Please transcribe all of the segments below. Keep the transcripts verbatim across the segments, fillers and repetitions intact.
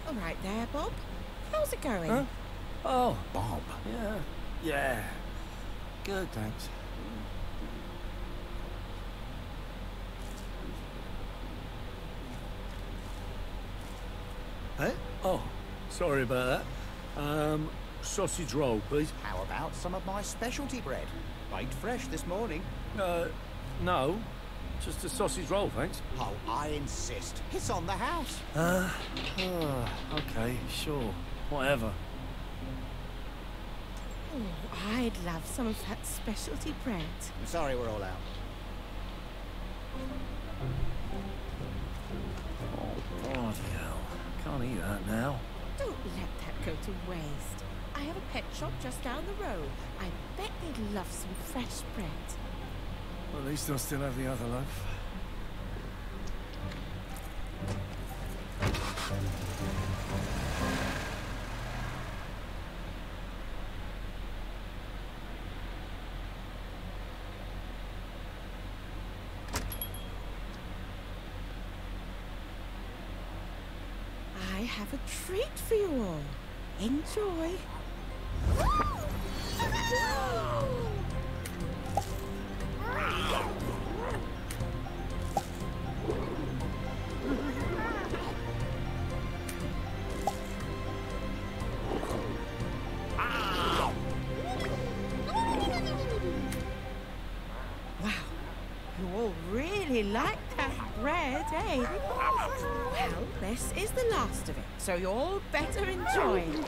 All right there, Bob. How's it going? Huh? Oh, Bob. Yeah. Yeah. Good, thanks. Hey? Oh, sorry about that. Um, sausage roll, please. How about some of my specialty bread? Baked fresh this morning. Uh, no. Just a sausage roll, thanks. Oh, I insist. It's on the house. Uh, oh, okay, sure. Whatever. Oh, I'd love some of that specialty bread. I'm sorry we're all out. Oh, bloody hell. Can't eat that now. Don't let that go to waste. I have a pet shop just down the road. I bet they'd love some fresh bread. Well, at least I'll still have the other loaf. I have a treat for you all. Enjoy. Wow, you all really like that bread, eh? Well, this is the last of it, so you all better enjoy it.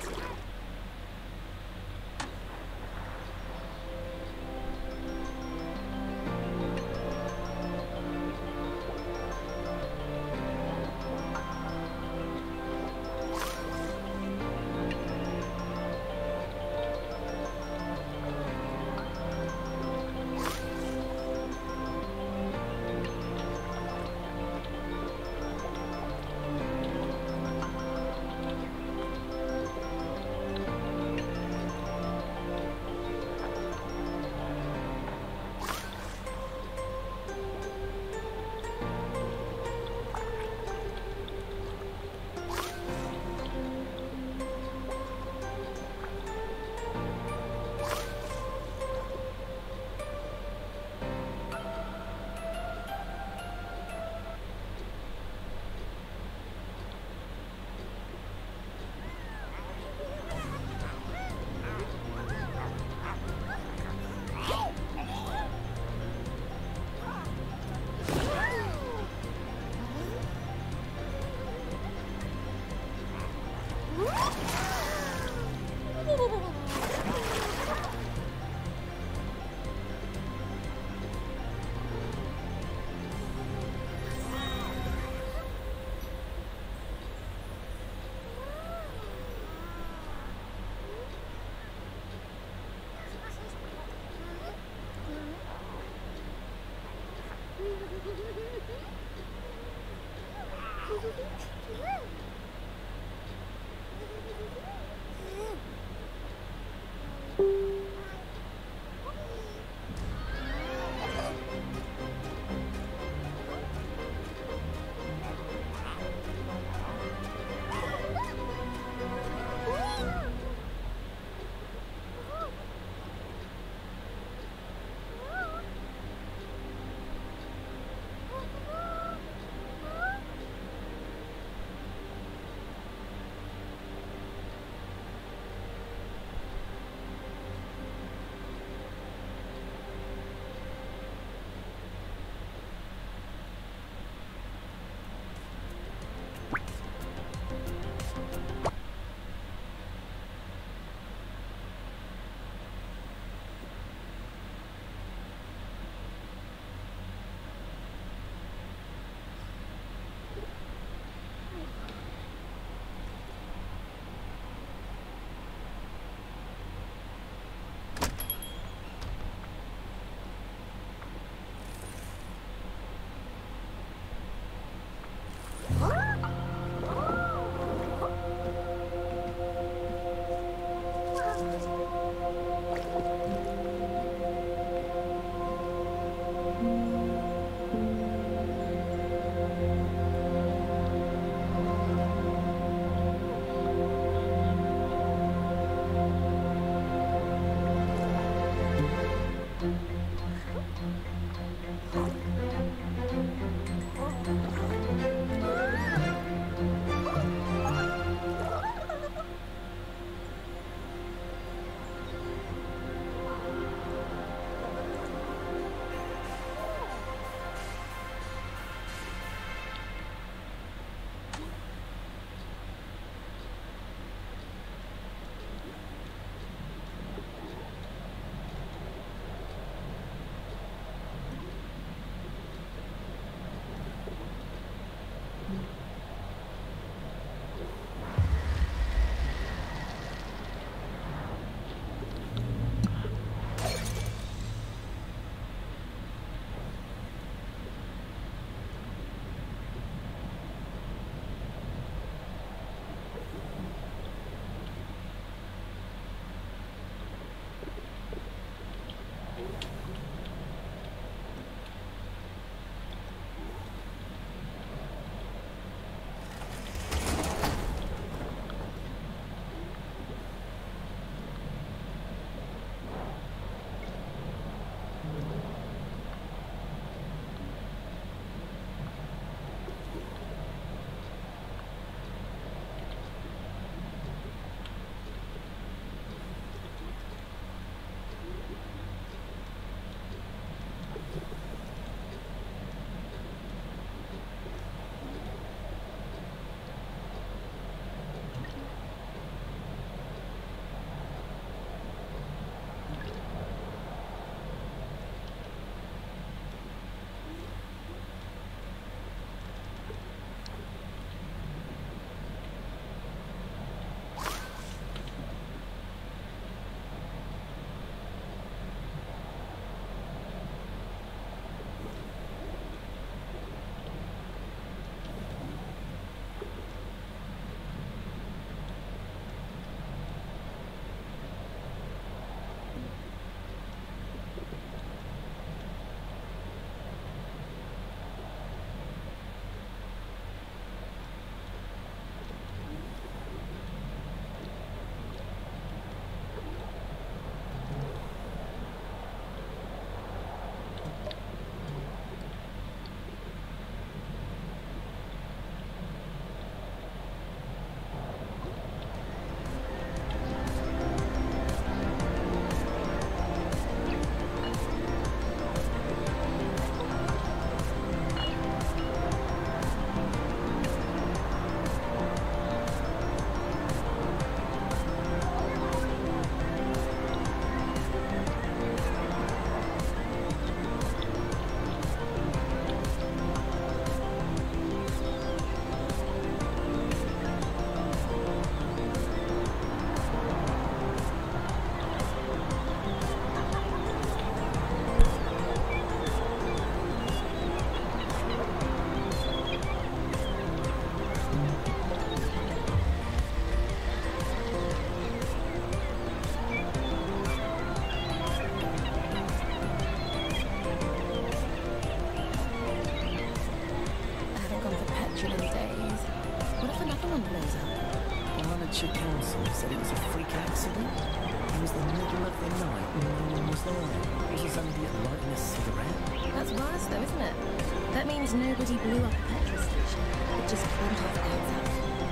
in days. What if another one blows up? Armature Council said it was a freak accident. It was the middle of the night and no one was there. It was some idiot lighting a cigarette. That's worse though, isn't it? That means nobody blew up a petrol station. It just went off outside.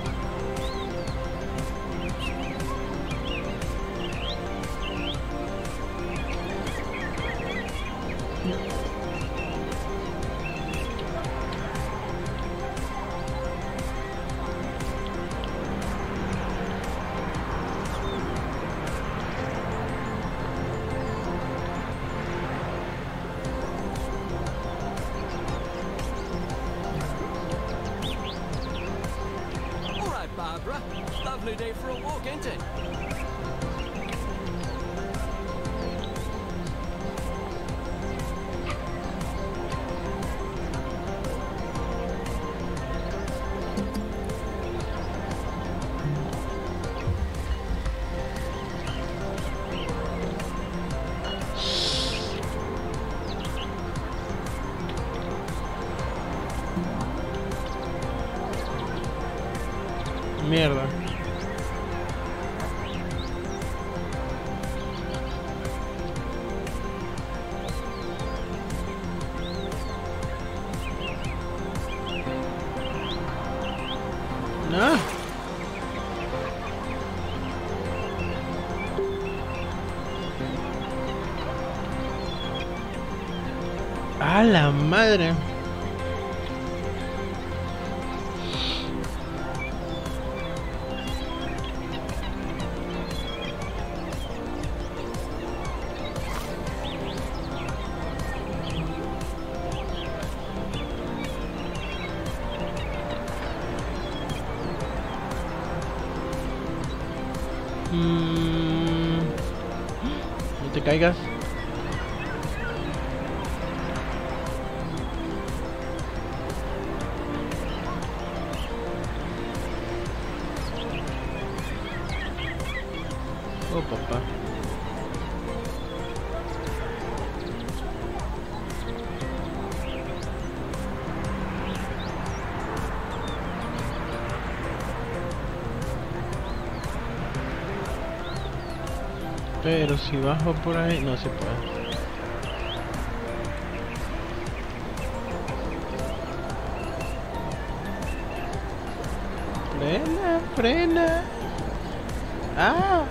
Lovely day for a walk, ain't it? Mierda. No. A la madre. Mm, no te caigas. Oh, papá. Pero si bajo por ahí no se puede. Frena, frena. Ah.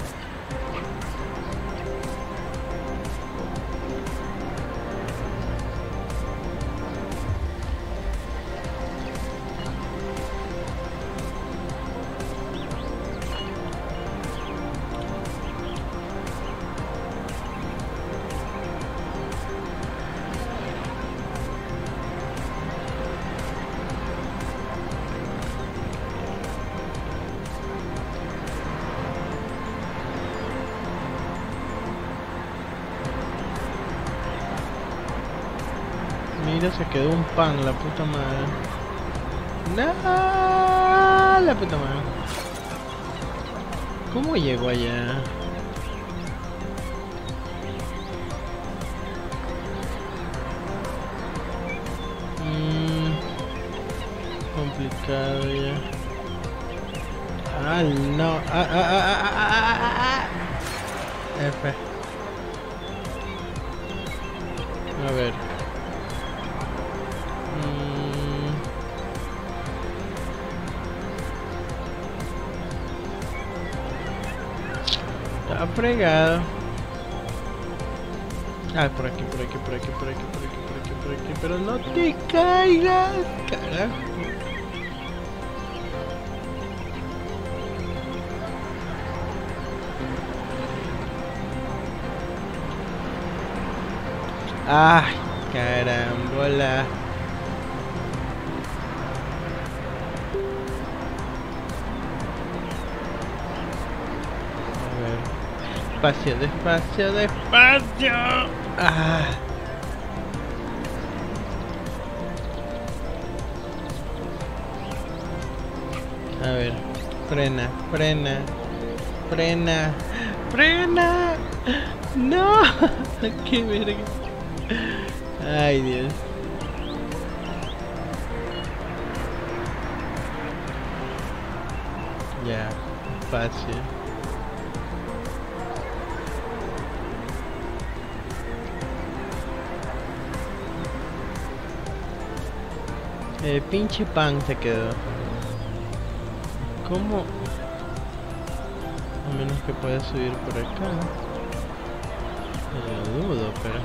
Mira, se quedó un pan, la puta madre. No, la puta madre. ¿Cómo llegó allá? Mm, complicado ya. Ah, no. Ah, ah, ah, ah, ah, ah, ah, ah. F. A ver. Está fregado. Ah, por aquí, por aquí, por aquí, por aquí, por aquí, por aquí, por aquí. Pero no te caigas, carajo. Ay, carambola. Despacio, despacio, despacio. Ah. A ver, frena, frena, frena, frena. No, qué verga. Ay, Dios. Ya, fácil. El pinche pan se quedó. ¿Cómo? A menos que pueda subir por acá. Lo dudo, pero...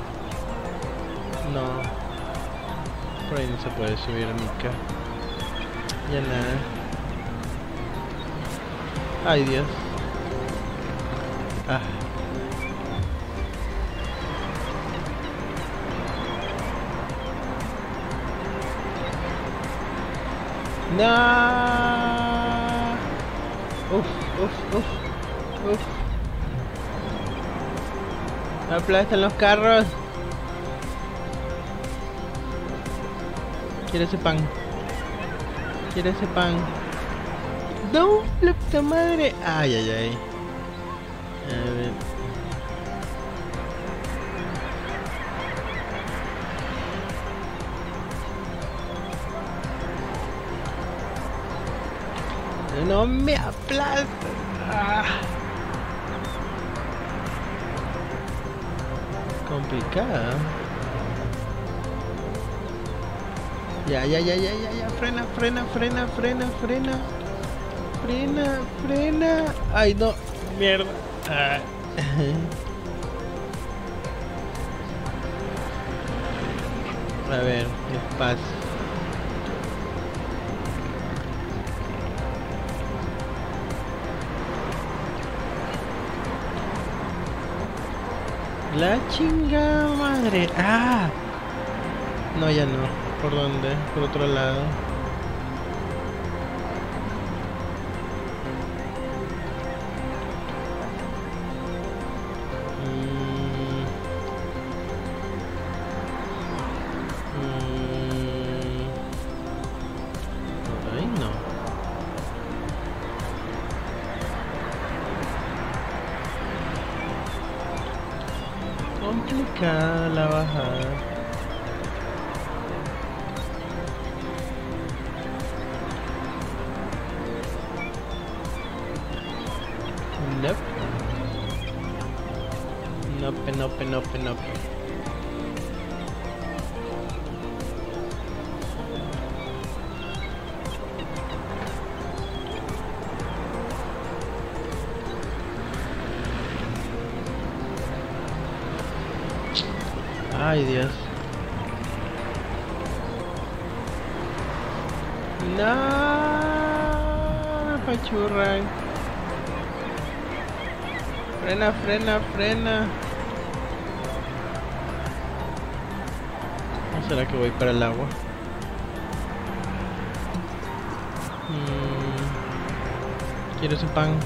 No. Por ahí no se puede subir a mi casa. Ya nada. Ay, Dios. Ah. No. Uf, uf, uf, uf. Aplastan los carros. Quiero ese pan. Quiero ese pan. No, la puta madre. Ay, ay, ay. A ver. No me aplastas. Ah. Complicada. Ya, ya, ya, ya, ya, ya. Frena, frena, frena, frena, frena. Frena, frena. Ay, no. Mierda. Ah. A ver, despacio. La chingada madre. Ah. No, ya no. ¿Por dónde? Por otro lado. Mm. Mm. Por ahí no. Complicada la bajada. Nope. Nope, nope, nope, nope. Ay, Dios. No, me pachurran. Frena, frena, frena. ¿No será que voy para el agua? Mm. Quiero ese pan.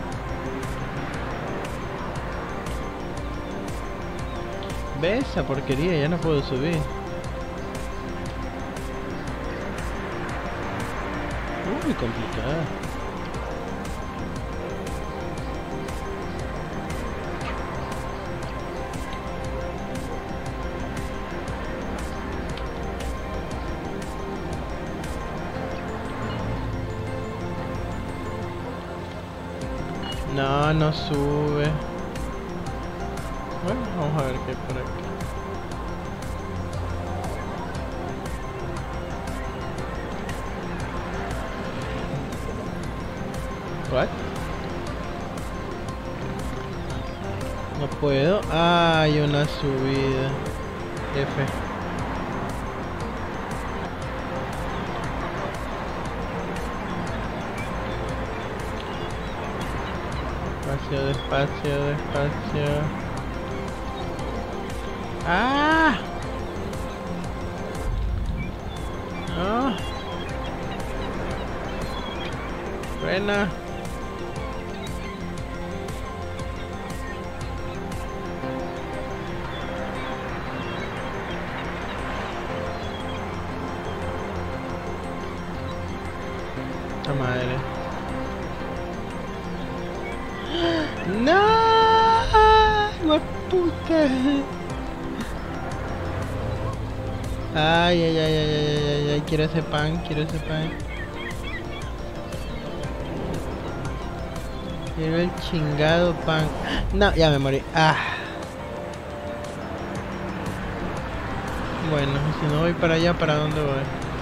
¿Ves esa porquería? Ya no puedo subir. Muy complicada. No, no sube. Bueno, vamos a ver qué hay por aquí. What? No puedo. Ah, hay una subida. F. Despacio, despacio, despacio. ¡Ah! ¡No! Frena. ¡La madre! ¡No! ¡La puta! Ay, ay, ay, ay, ay, ay, ay, quiero ese pan, quiero ese pan. Quiero el chingado pan. No, ya me morí. Ah. Bueno, si no voy para allá, ¿para dónde voy?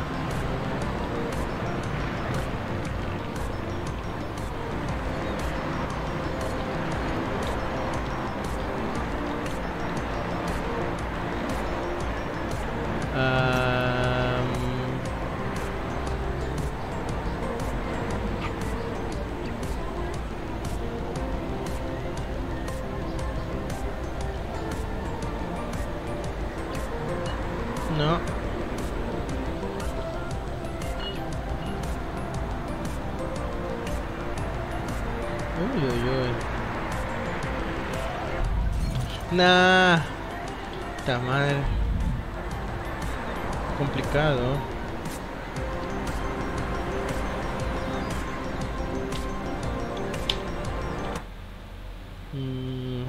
No. Uy, uy, uy. Nah. Esta madre. Complicado. Mm.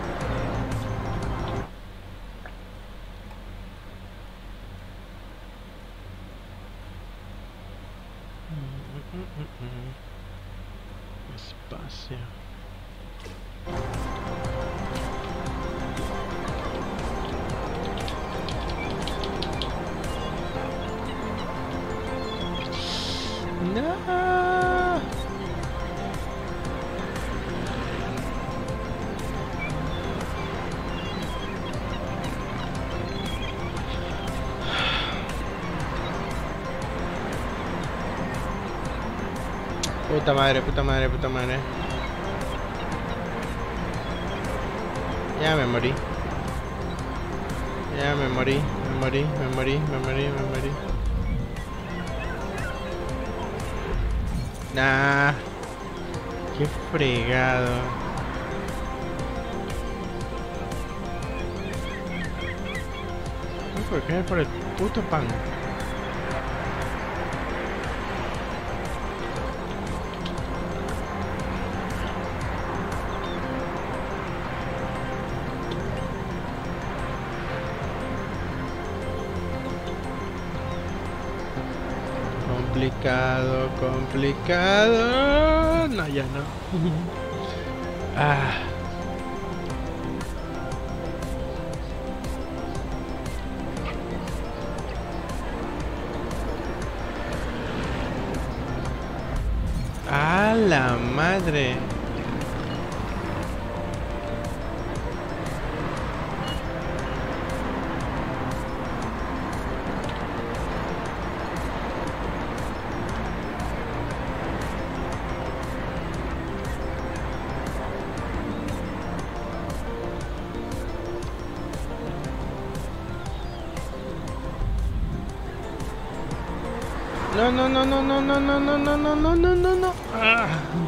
Espacio. No. Puta madre, puta madre, puta madre. Ya me morí. Ya me morí, me morí, me morí, me morí, me morí. Nah. Qué fregado. No puedo caer por el puto pan. Complicado, complicado. No, ya no. Ah. ¡A la madre! No, no, no, no, no, no, no, no, no, no, no, no, no, no. Ah.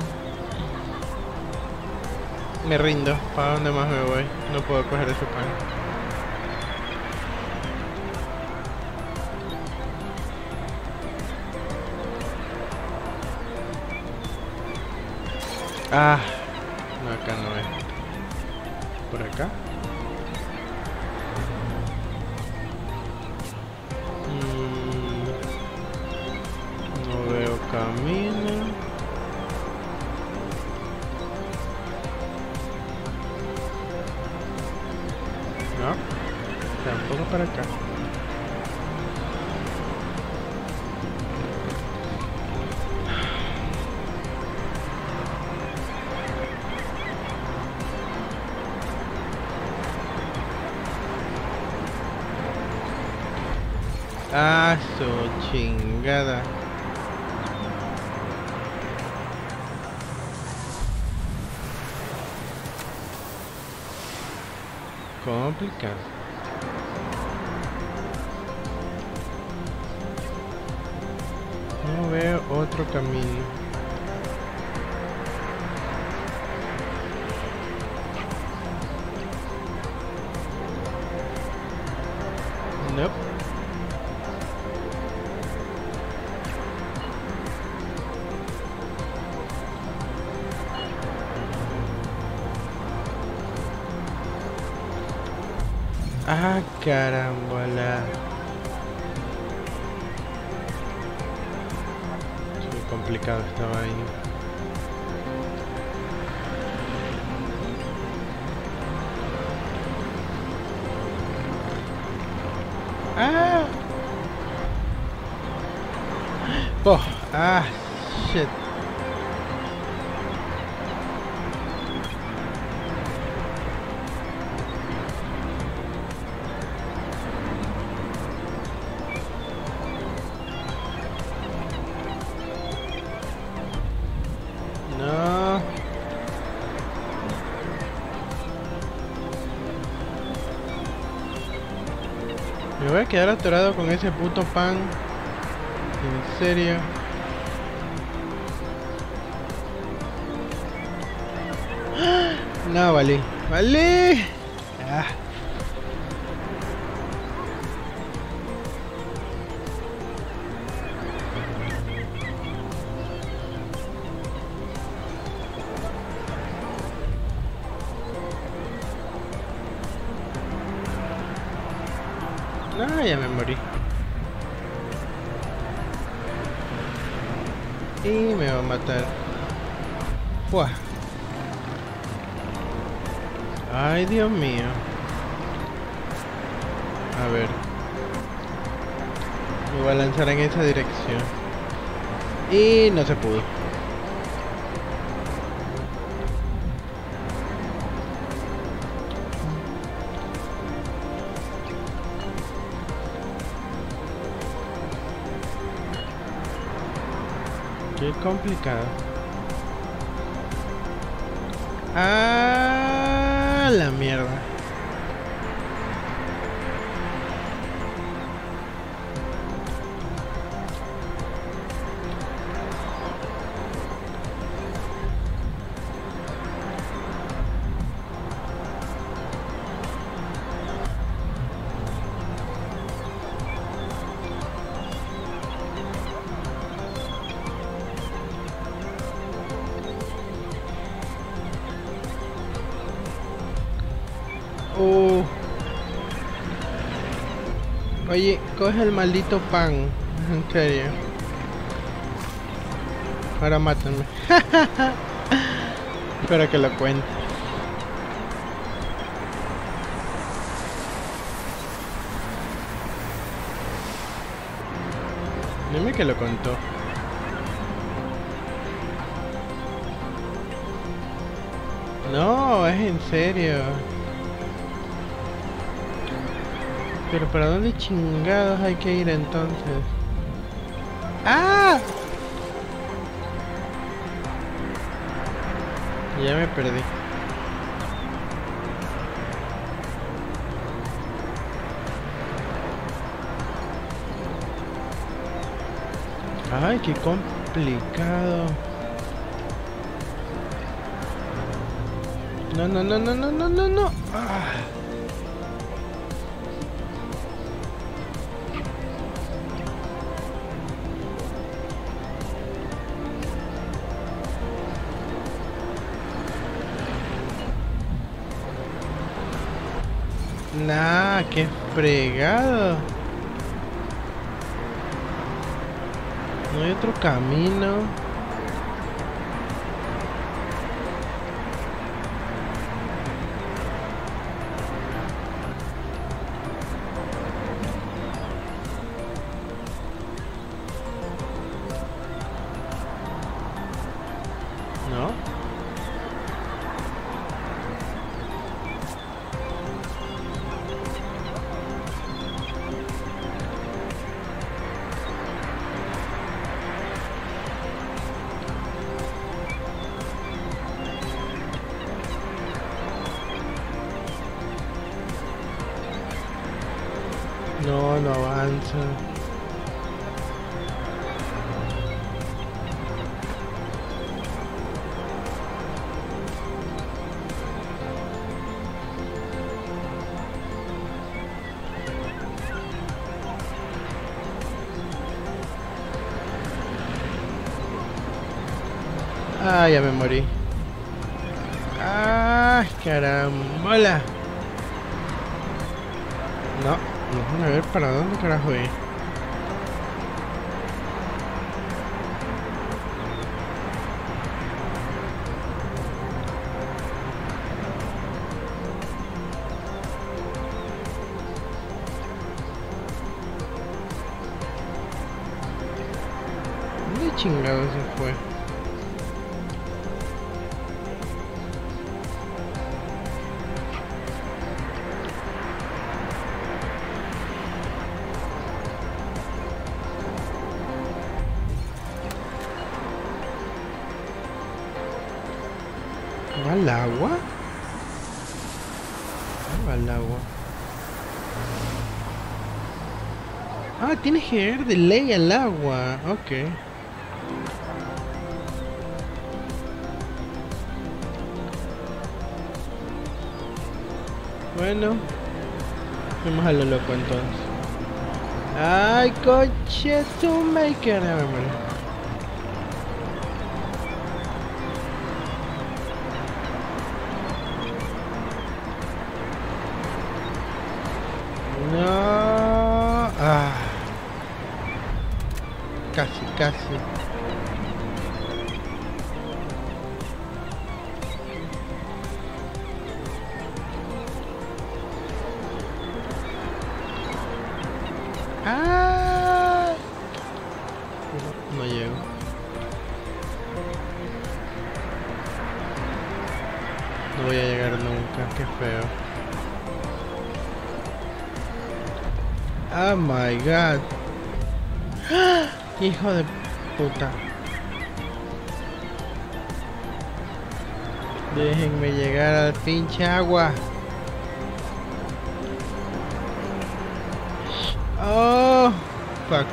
Me rindo. ¿Para dónde más me voy? No puedo coger ese pan. Ah. No, acá no es. ¿Por acá? Camino. No, tampoco para acá. Ah, su chingada. Complicado. No veo otro camino. Nope. Ah, carambola. Qué complicado estaba ahí. Oh, ah, shit. No. Me voy a quedar atorado con ese puto pan. En serio. No, vale. Vale. Ah. No, ya me morí. Y me va a matar. ¡Fua! Ay, Dios mío. A ver. Me voy a lanzar en esa dirección. Y no se pudo. Qué complicado. Ah, la mierda. Oh. Oye, coge el maldito pan. En serio. Ahora mátame. Espero que lo cuente. Dime que lo contó. No, es en serio. Pero ¿para dónde chingados hay que ir entonces? ¡Ah! Ya me perdí. Ay, qué complicado. No, no, no, no, no, no, no, no. Ah. Nah, qué fregado. No hay otro camino. No. No, no avanza. Ah, ya me morí. Ah, carambola. No. Déjame ver para dónde carajo es. ¿Dónde chingado se fue? ¿Va al agua? ¿Va al agua? Ah, tienes que ir de ley al agua. Ok. Bueno, fuimos a lo loco entonces. Ay, coche, tu maker. A ver, bueno. No. Ah. Casi, casi. Ah. No, no llego. No voy a llegar nunca, qué feo. Oh my god. ¡Ah! Hijo de puta. Déjenme llegar al pinche agua. Oh, fuck.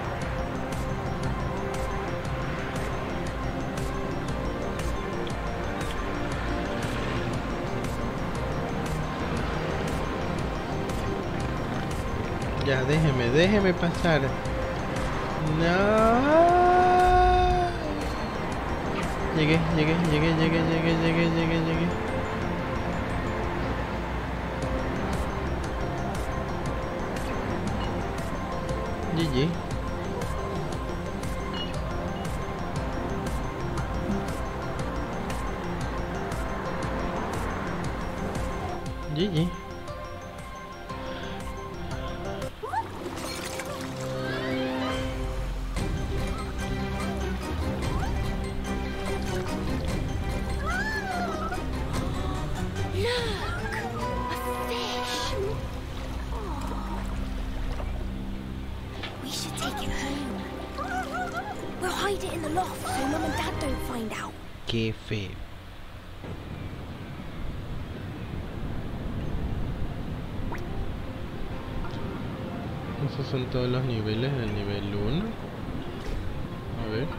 Ya, déjeme, déjeme pasar. No. Llegué, llegué, llegué, llegué, llegué, llegué, llegué, llegué. G G. G G. Qué feo. Esos son todos los niveles del nivel uno. A ver.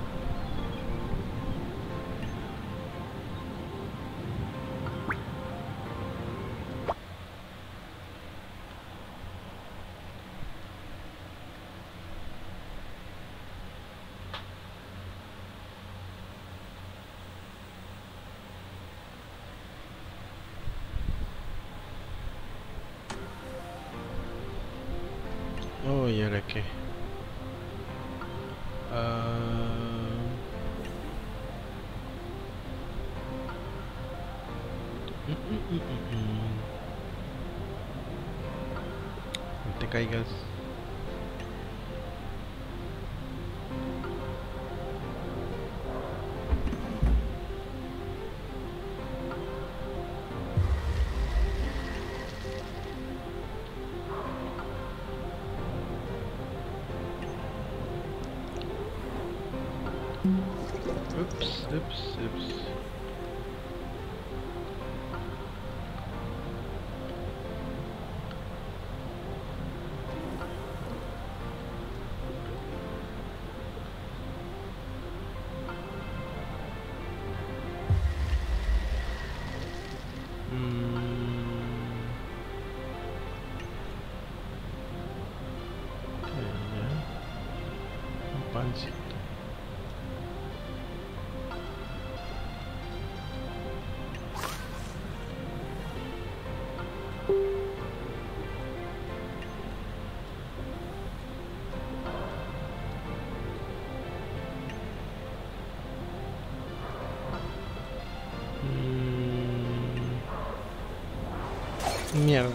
Oh, ¿y ahora qué? Uh... Mm, mm, mm, mm. No te caigas. Oops, oops, oops. Mm. Okay, yeah. Un pancito. Mierda.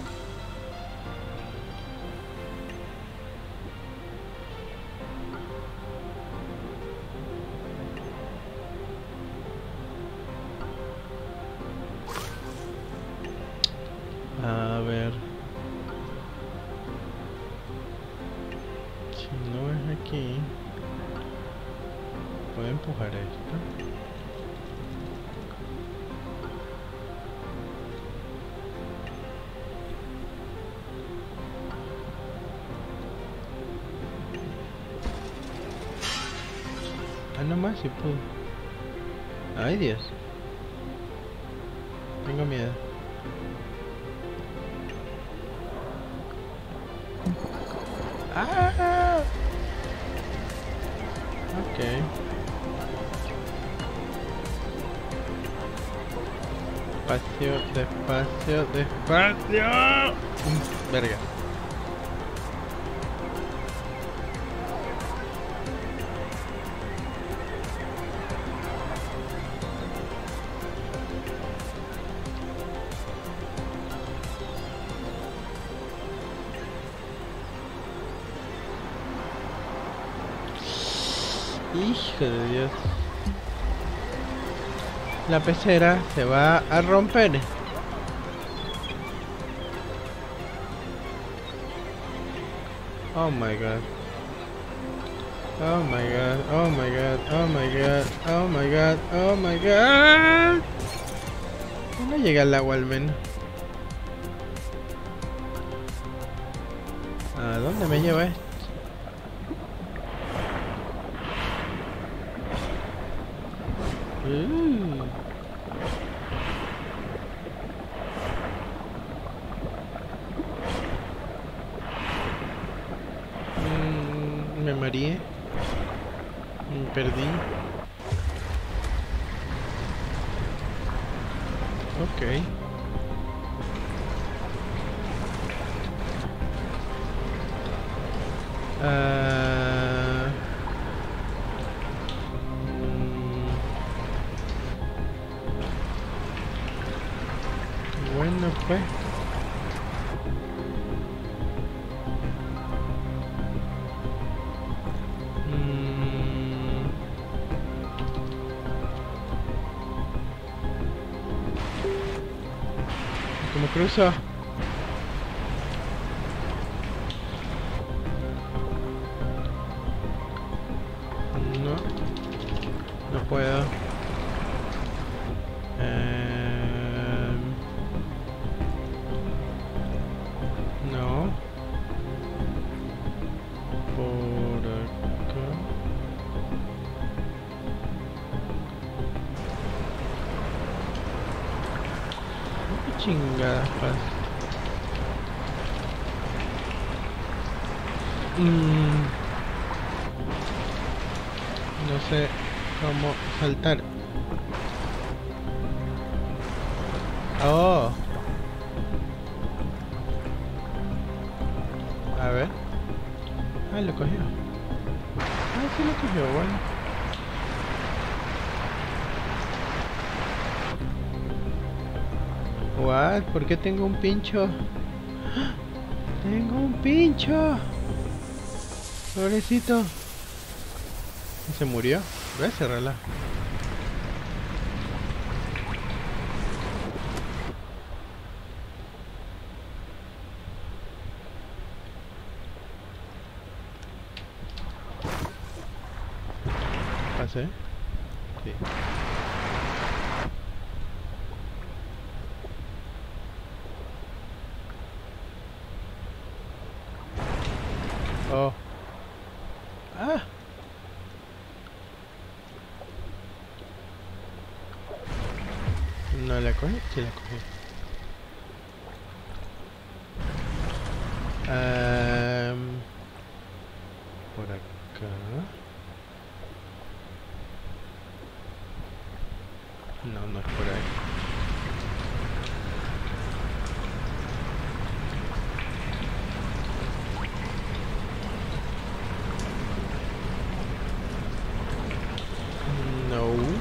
aquí. Puedo empujar esto. Ah, no más si puedo. Ay, Dios. Tengo miedo. Ah. Ok. Despacio, despacio, despacio. Mm, verga. Hijo de Dios. La pecera se va a romper. Oh my god. Oh my god. Oh my god. Oh my god. Oh my god. Oh my god. No llega el agua al menos. ¿A dónde me lleva esto? Uh. Mm, me mareé. Me perdí. Ok. Uh, mm, bueno pues. Mm, ¿Cómo cruzo? No puedo. Eh... No. Por acá. ¿Qué chingadas pasa? Mm. No sé cómo saltar. Oh. A ver. Ah, lo cogió. Ah, sí lo cogió, bueno. What? ¿Por qué tengo un pincho? ¡Ah! Tengo un pincho. Pobrecito. ¿Se murió? Voy a cerrarla. ¿Pasé? Sí. Oh. Ah. ¿No la cogí? Sí la cogí. Um, por acá. No, no es por ahí. No.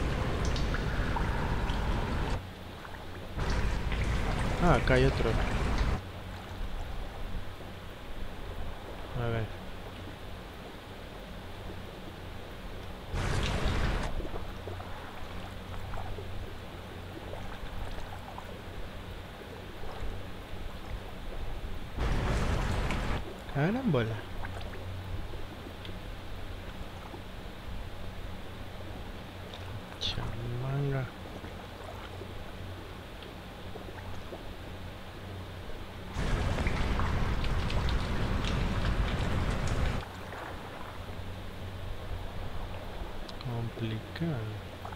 Ah, acá hay otro. A ver. Carambola. Manga. Complicado.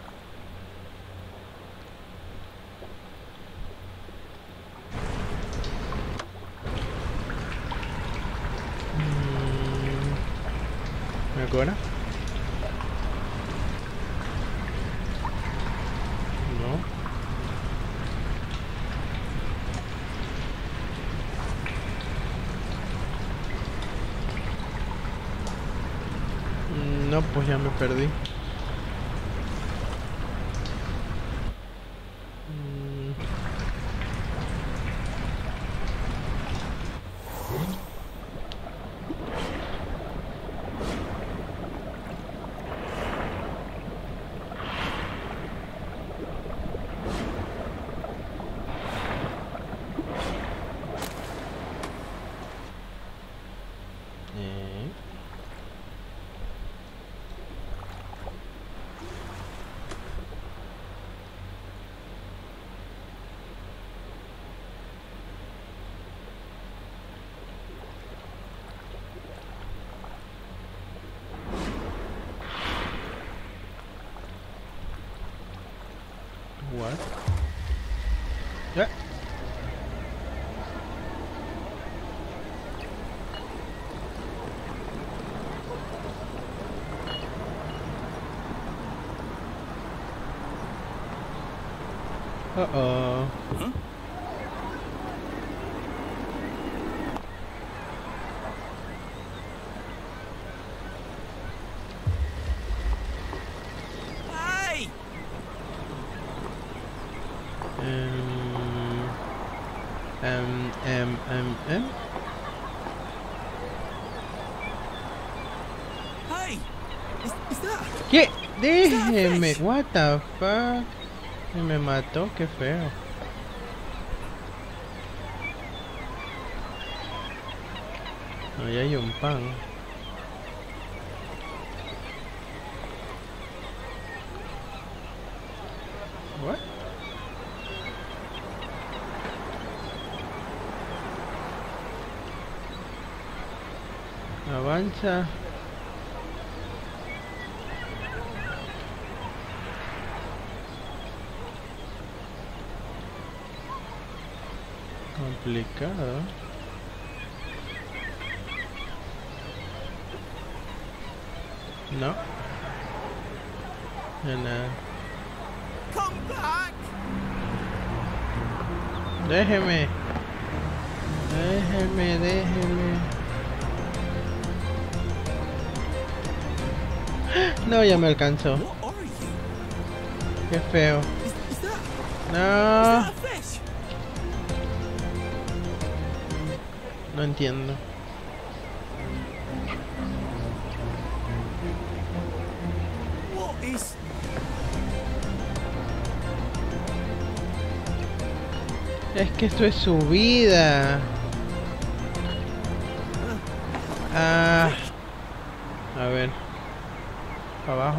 Mm. ¿Agora? No. Mm, no, pues ya me perdí. What? Yeah. Uh-oh. Huh? Hey! Um, um, um, um, um. Hey! Is, is that? ¿Qué? Déjeme. What the fuck? Y me mató, qué feo. Ahí hay un pan. What? Avanza. Complicado. No. Ya nada. Come back! Déjeme. Déjeme, déjeme. No, ya me alcanzó. What are you? Qué feo. Is, is that? No. Is that a fish? No entiendo. What is? Es que esto es su vida. Ah. A ver. Para abajo.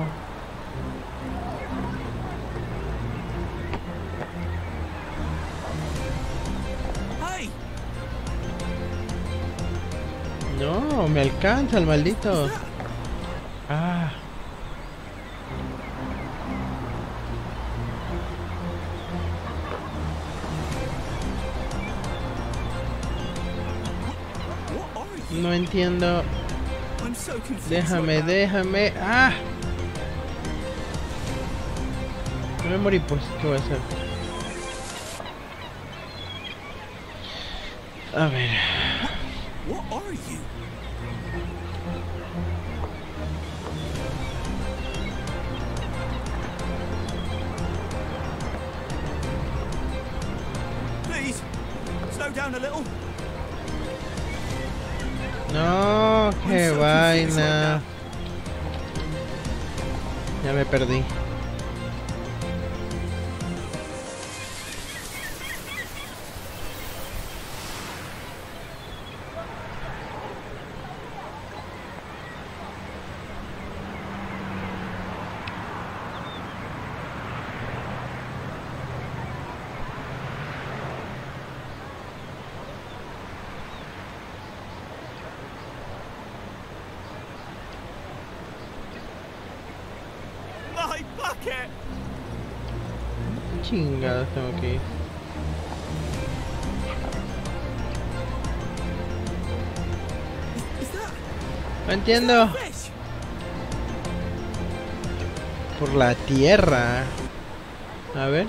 Hey! No, me alcanza el maldito. Ah. What are you? No entiendo. I'm so confused. Déjame, right now. déjame. Ah. No me morí, pues. ¿Qué voy a hacer? A ver. What are you? Please, slow down a little. No, qué I'm so confused vaina. right Ya me perdí. My bucket! Chingados tengo que ir. Is that No entiendo. fish? Por la tierra. A ver.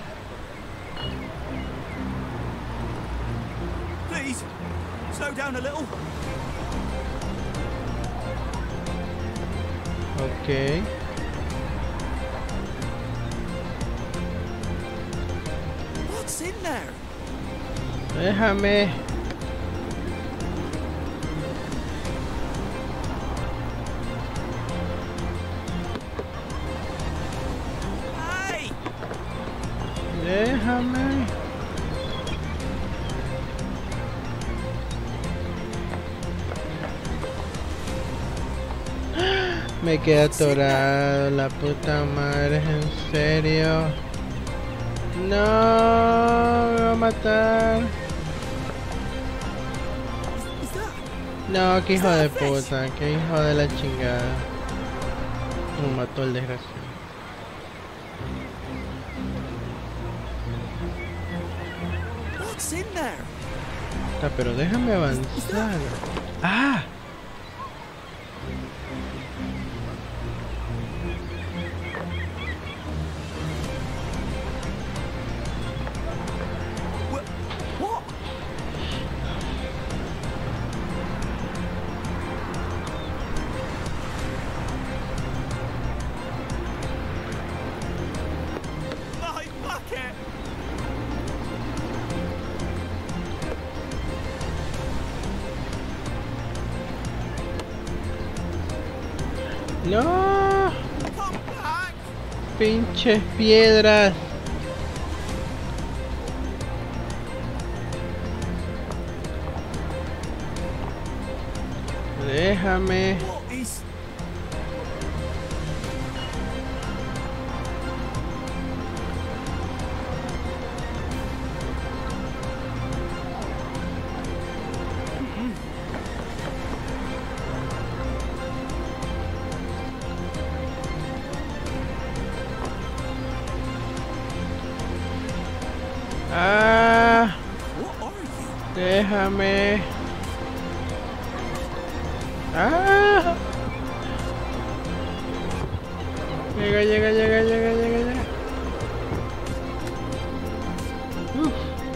Please, slow down a little. Ok. What's in there? Déjame. Hey! Déjame. Me quedé atorado, la puta madre, en serio. No, me va a matar. Is that? No, qué hijo de puta, qué hijo de la chingada. Me mató el desgraciado. What's in there? Ah, pero déjame avanzar. ¡Ah! What? What? My bucket! No, Come back! pinches piedras. Déjame. What is... Ah, What are you? déjame. Ah. Llega, llega, llega, llega, llega, llega. Uf.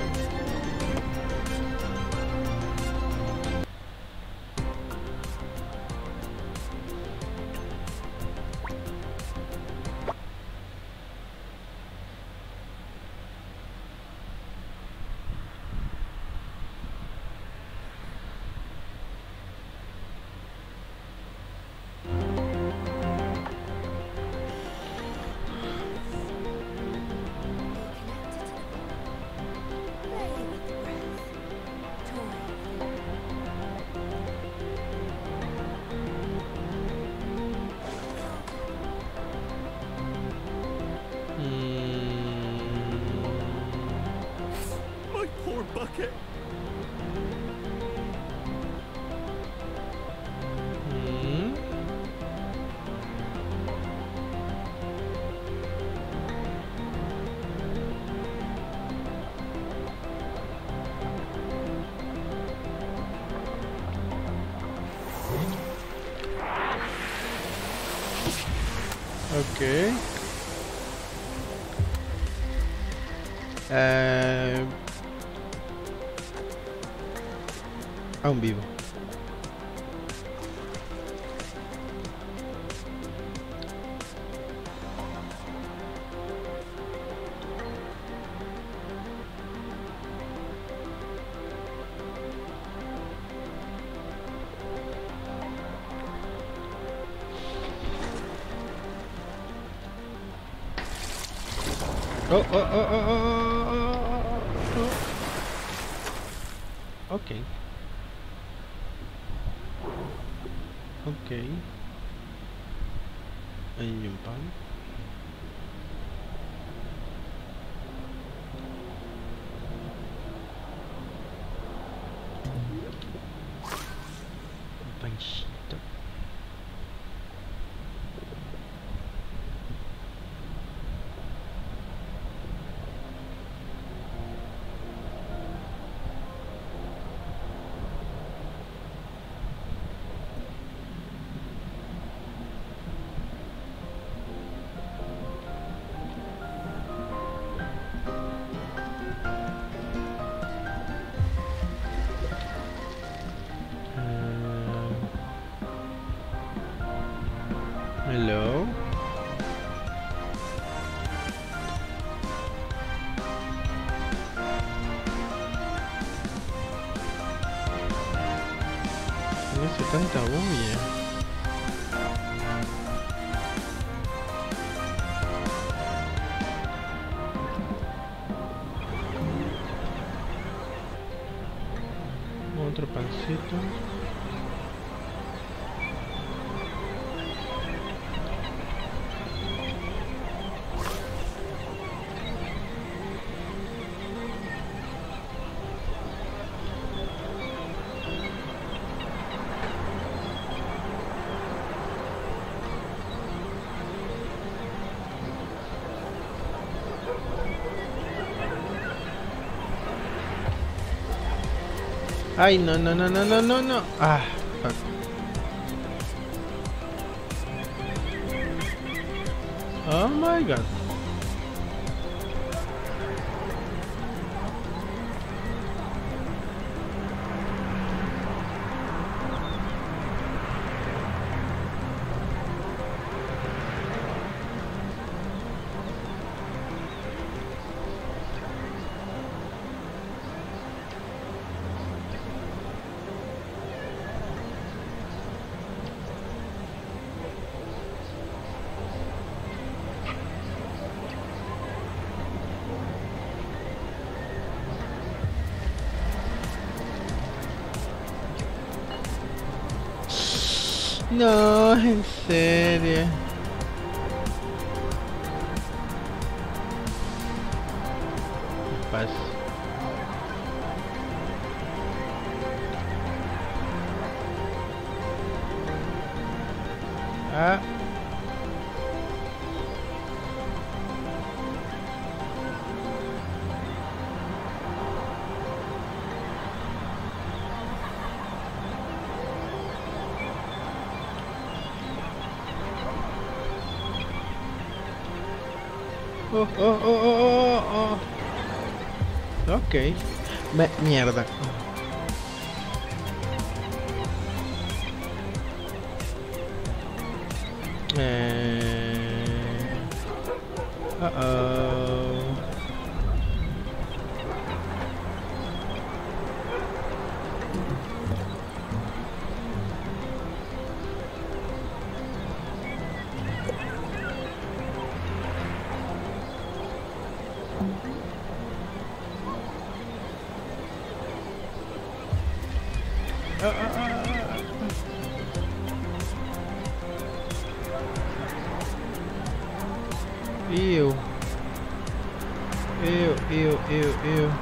My poor bucket. Mm. Okay. Eh, aún vivo. Oh, oh, oh, oh, oh, oh, oh, oh. Okay. Okay. Ahí hay un pan. Un pancito. Hello. No hace tanta bulla. Otro pancito. Ay, no, no, no, no, no, no, no. Ah, fuck. Oh my god. No, en serio. Paz. Ah. Oh, oh, oh, oh, oh, oh. Ok. Me mierda. Eh... Uh oh. Uh, uh, uh, uh. Ew. Ew, ew, ew, ew.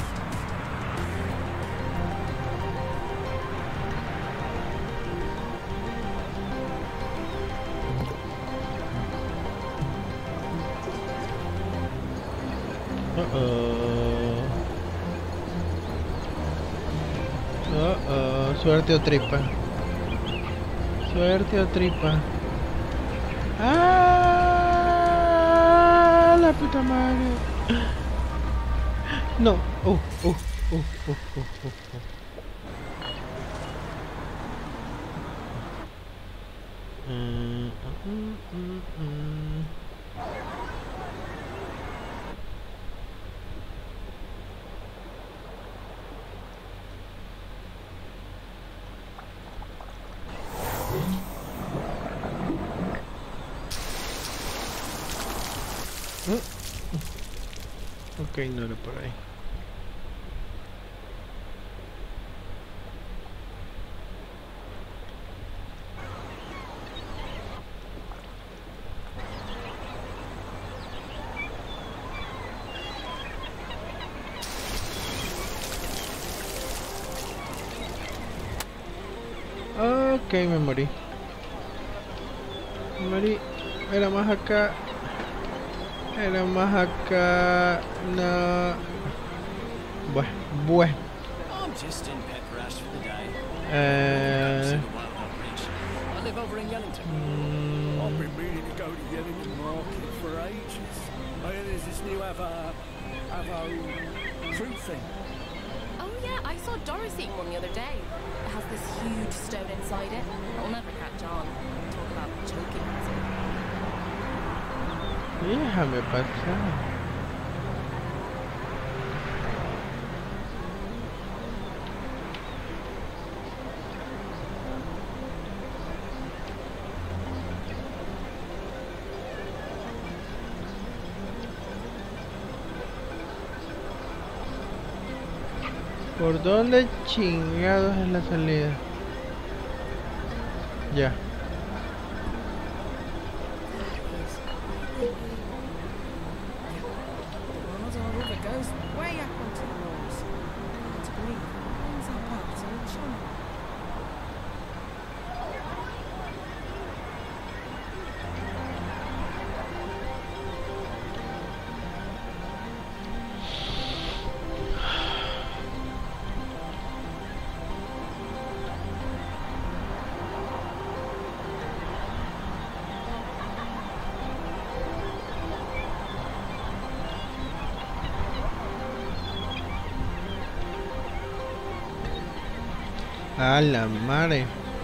Uh-oh. Uh-oh. Suerte o tripa. Suerte o tripa. ¡Ah! La puta madre. No. Oh, oh, oh, oh, oh, oh, oh. Mm, mm, mm, mm. Ok, no era por ahí. Ok, me morí. Me morí. Era más acá. Era más acá. No. Bueno, bueno. I'm just in Petrash for the day. Eh. I live over in Yellington. Mm, I've been meaning to go to Yellington Market for ages. I hear there's this new Avo, Avo fruit thing. Oh yeah, I saw Doris eating one the other day. It has this huge stone inside it. It'll never catch on. Talk about choking hazard. Déjame pasar. ¿Por dónde chingados es la salida? Ya. The Amazon River goes way up onto the moors. Hard to believe it ends up out in the channel. A la madre.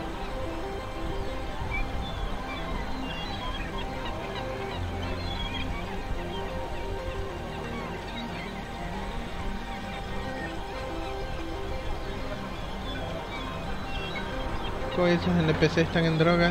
¿Cómo esos N P C están en drogas?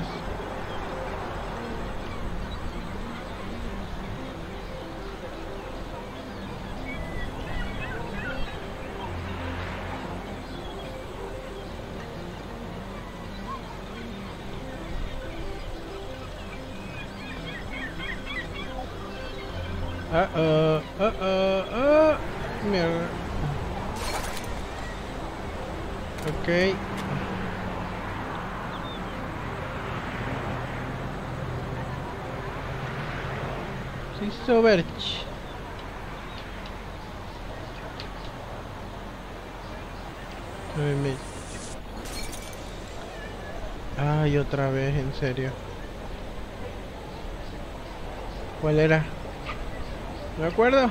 Uh oh, uh oh, oh, mierda. Ok. Sí, Soberch. Ay, otra vez, en serio. ¿Cuál era? ¿Me acuerdo?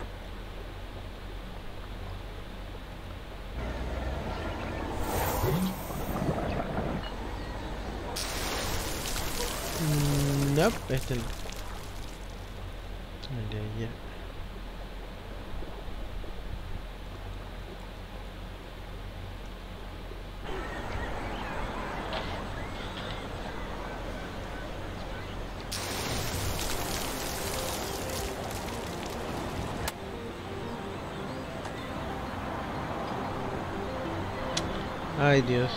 Mm, no, este no. El de ayer. Ay, Dios.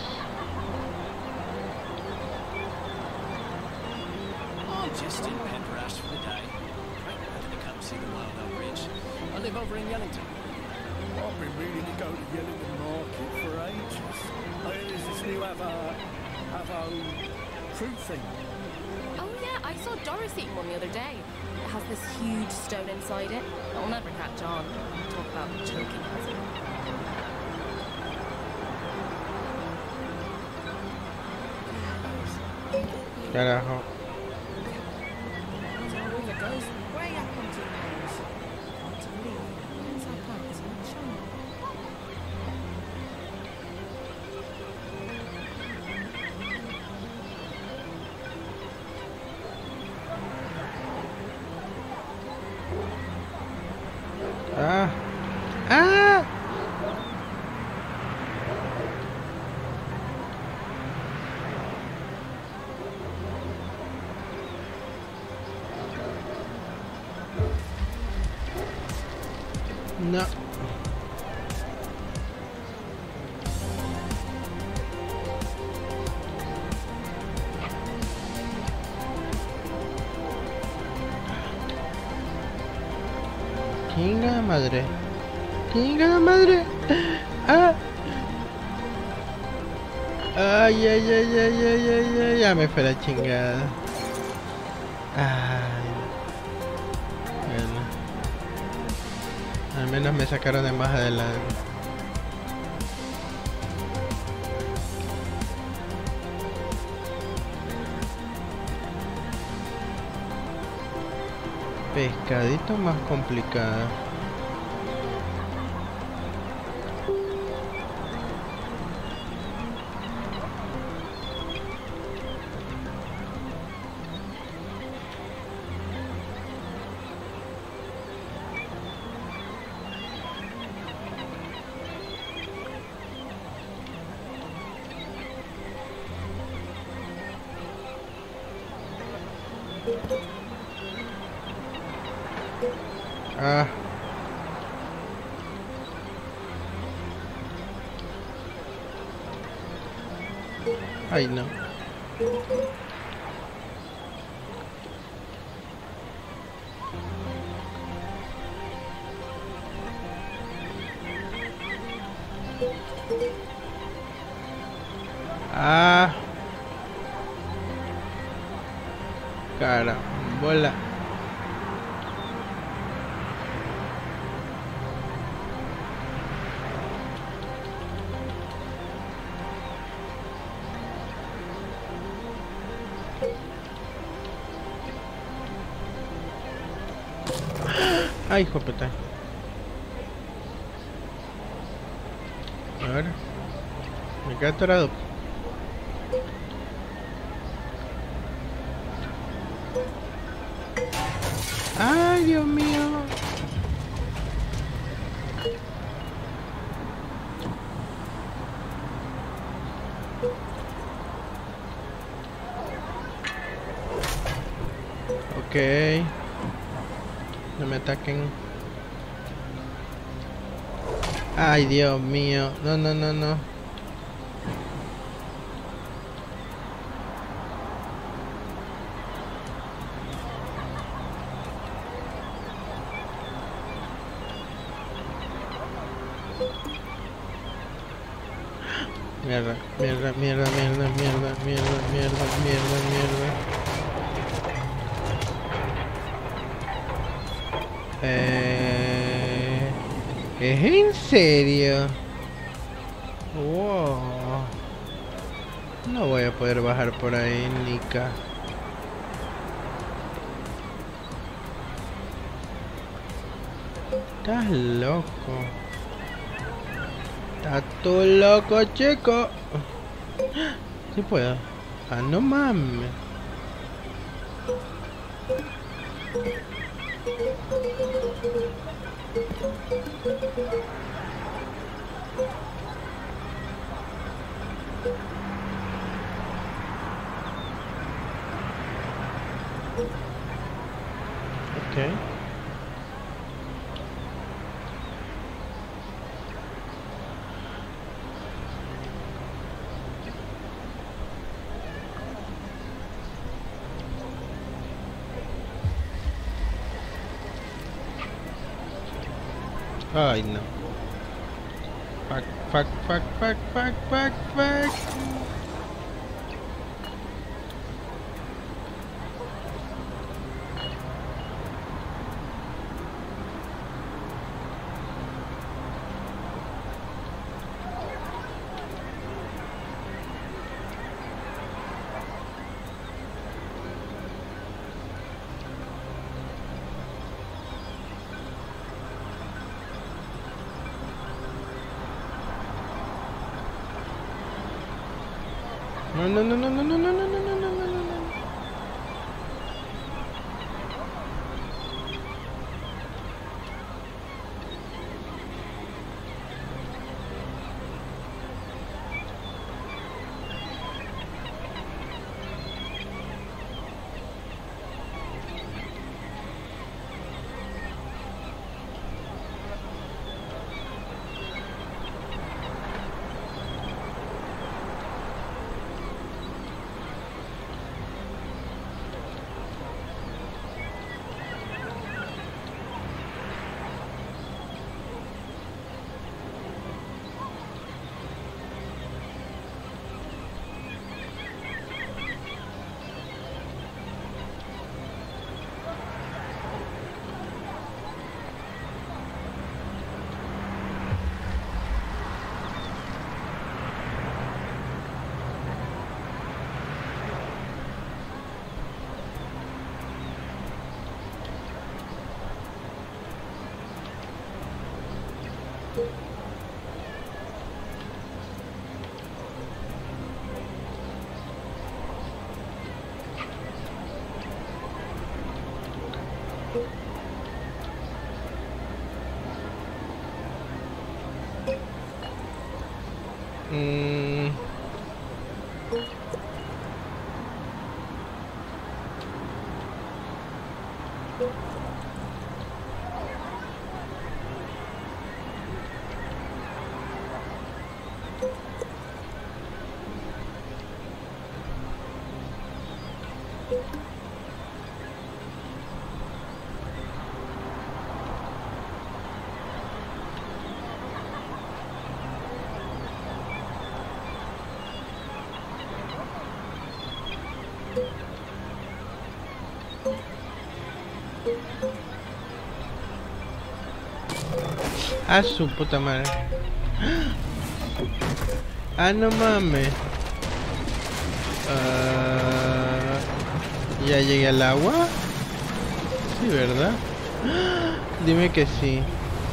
I'm just in Pendergrass for the day. Right now to come see the Wild Bridge. I live over in Yellington. I've been meaning to go to Yellington Market for ages. I hear there's this new Avo, Avo fruit thing. Oh yeah, I saw Doris eating one the other day. It has this huge stone inside it. It'll never catch on. Talk about choking hazard. Carajo. The river goes way up onto the moors. Hard to believe it ends up out in the channel. Ah. Ah. No. Chinga madre. Chinga madre. Ah. Ay, ay, ay, ay, ay, ay, ay, ya me fue la chingada. Ay. Bueno. Al menos me sacaron de más adelante. Pescadito más complicado. Ah. Ay, no. Ah. Carambola. Ay, jopeta. A ver. Me queda atorado. Ay, Dios mío. Ok. No me ataquen. Ay, Dios mío. No, no, no, no. Mierda, mierda, mierda, mierda, mierda, mierda, mierda, mierda, mierda. Eh... ¿Es en serio? Wow. No voy a poder bajar por ahí, Nika. Estás loco. Estás tú loco, chico. ¿Sí puedo? Ah, no mames. Okay. Ay, no. Fuck, fuck, fuck, fuck, fuck, fuck, fuck. No, no, no, no, no, no, no, no, no, no, no, no, no. A su puta madre. Ah, no mames. Uh, ¿Ya llegué al agua? Sí, ¿verdad? Dime que sí.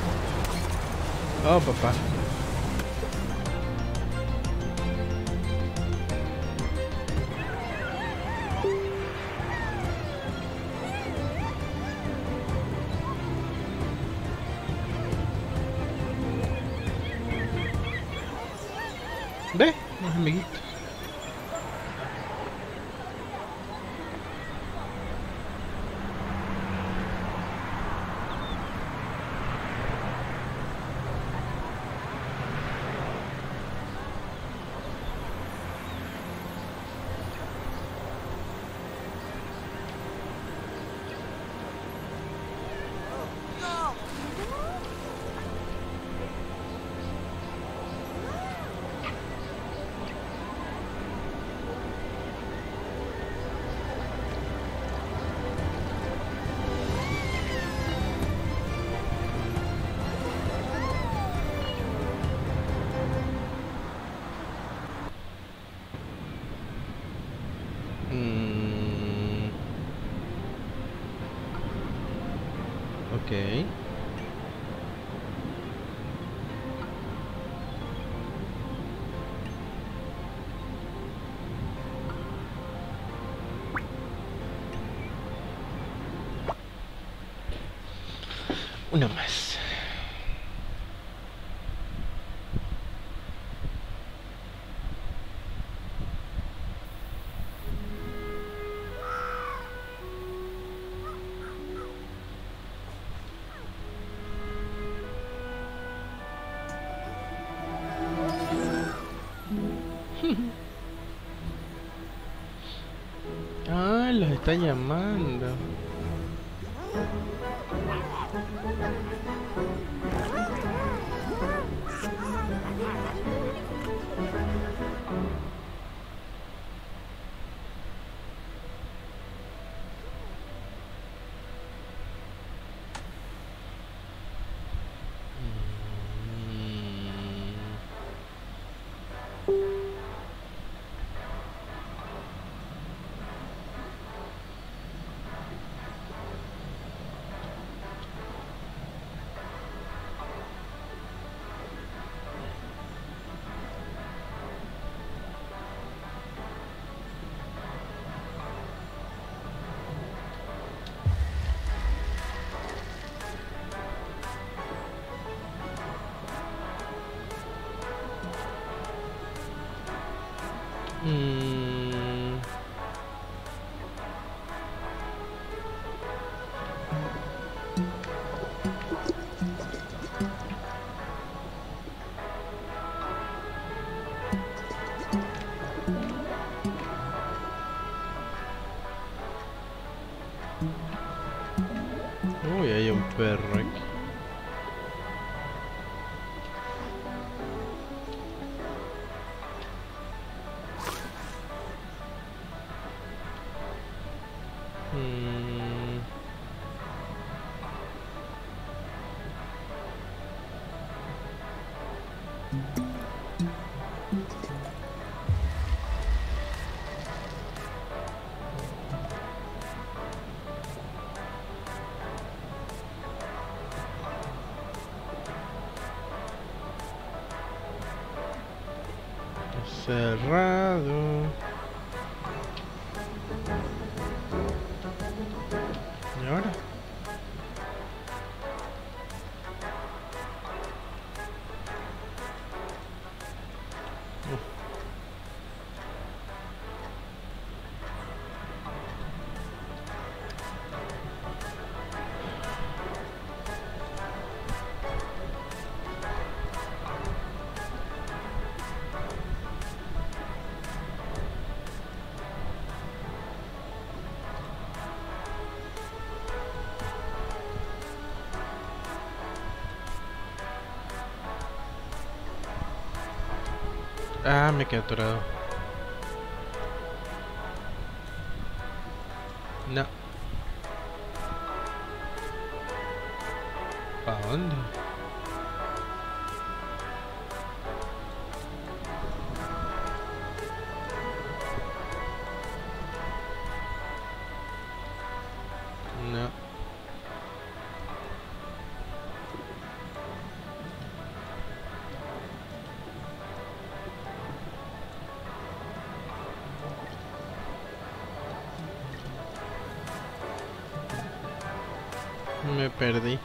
Oh, papá. ¿Ve? Mis amiguitos. Mm. Ok. Una más. Ah, los está llamando. Mm. Uy, hay un perro aquí. Mm. Cerrado. ¿Y ahora? Ah, me quedé atorado. No. ¿Para dónde? No. Me perdí.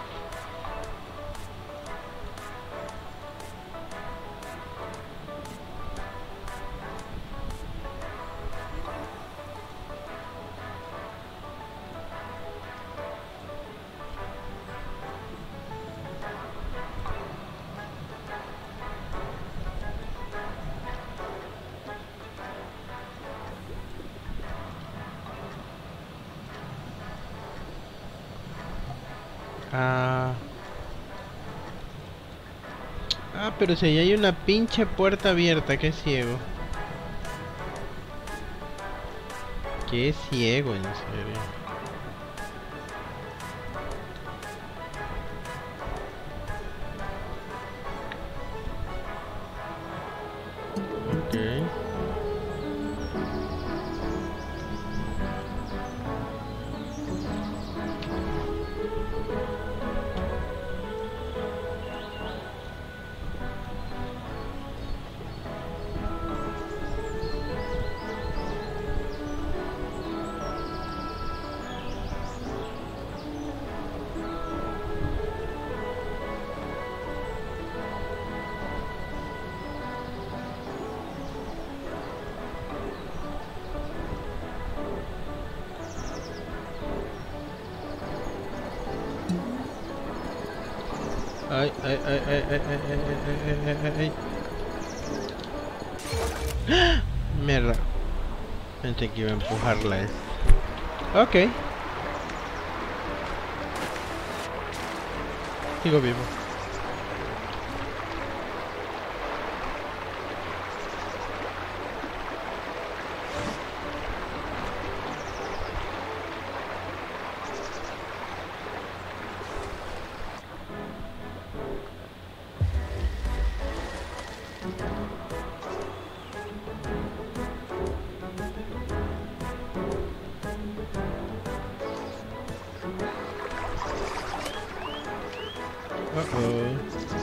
Ah. Ah, pero si ahí hay una pinche puerta abierta, qué ciego. Qué ciego, en serio. Ok. Ay, ay, ay, ay, ay, ay, ay, ay, ay, ay, ay. ¡Ah! Mierda. Pensé que iba a empujarla esta. Ok. Sigo vivo. Uh-oh.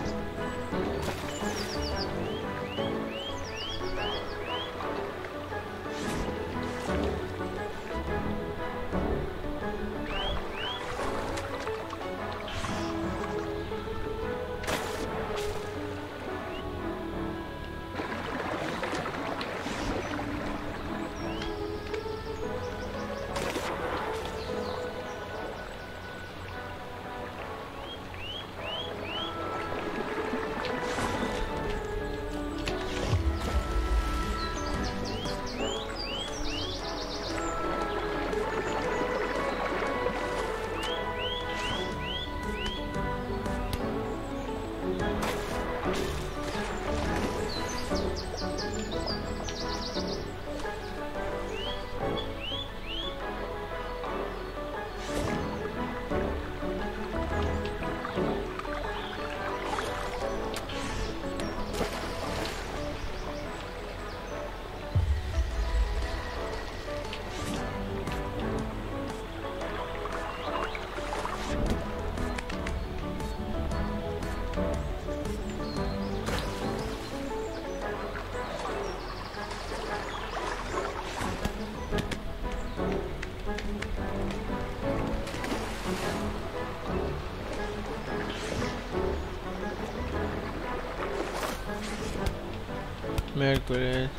Miércoles.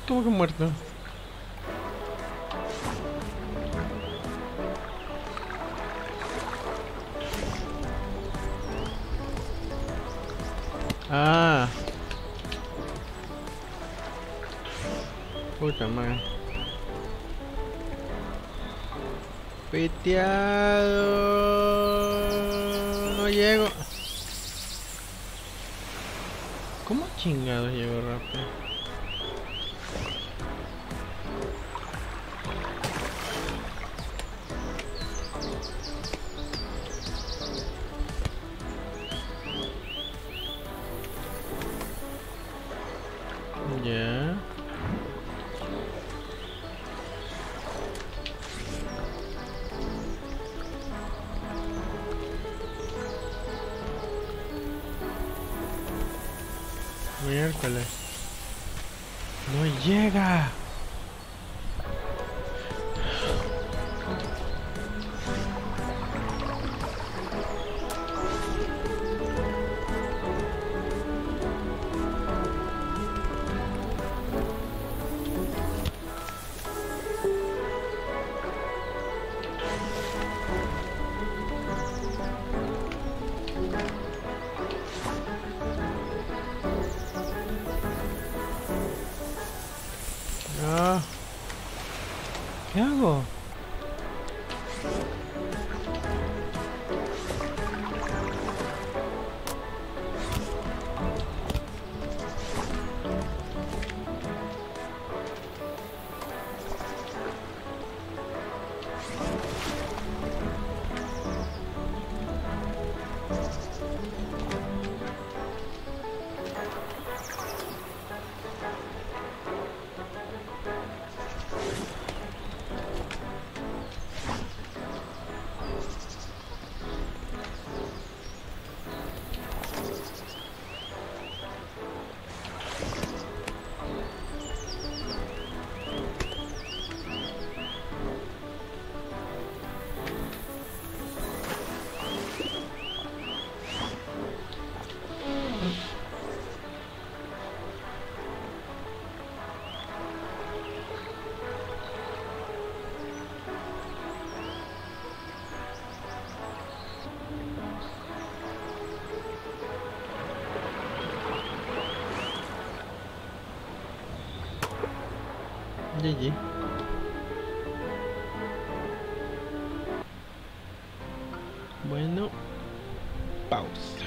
¿Cómo que muerto? Ah. Puta madre. Piteado. No llego. ¿Cómo chingados llego rápido? Ya. Miércoles. No llega. Ah. ¿Qué hago? G G. Bueno, pausa.